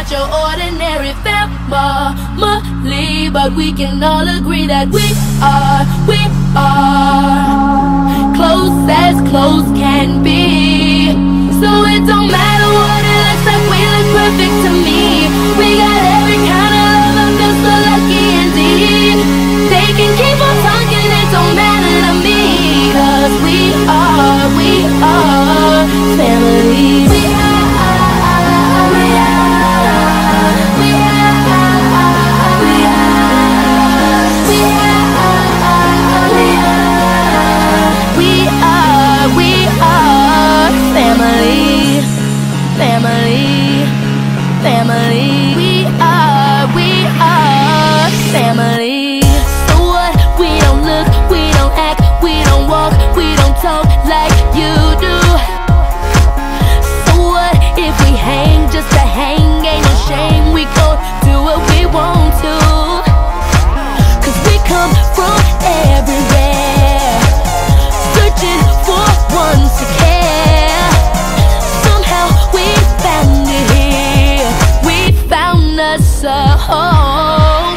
not your ordinary family, but we can all agree that we are close as close can be. So it don't matter what it looks like, we look perfect to me. We got every kind of love, I feel so lucky indeed. They can keep on talking, it don't matter to me, 'cause we are family. Family, we are family. So what? We don't look, we don't act, we don't walk, we don't talk like you do. So what if we hang just to hang? Ain't no shame, we gon' do what we want to. 'Cause we come from everywhere, searching for one to care. Somehow we found it here, we found us a home.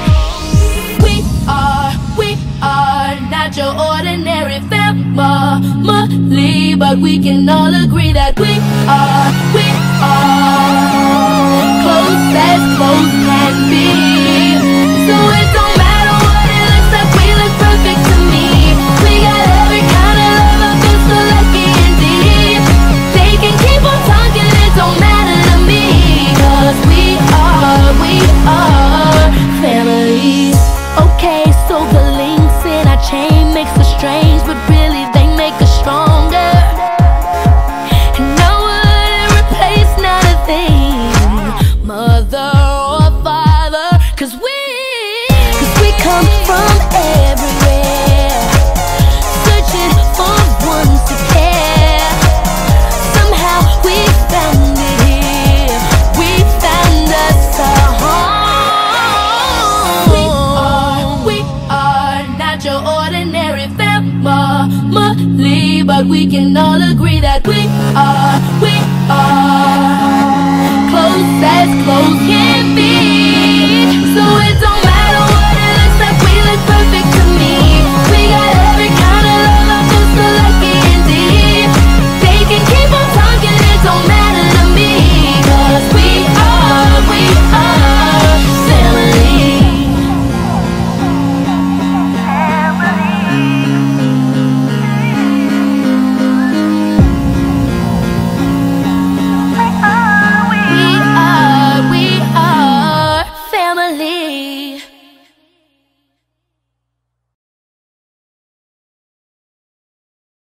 We are not your ordinary family, but we can all agree that we are close as close can be. So it don't matter what it looks like, we look perfect to me. We got every kind of love, I feel so lucky indeed. They can keep on talking, it don't matter to me, 'cause we are family. Okay, so the links in our chain makes us strange, but really they make us stronger. And I wouldn't replace not a thing, mother or father, 'cause we come from everywhere, searching for one to care. Somehow we found it here, we found us a home. We are not your ordinary family, but we can all agree that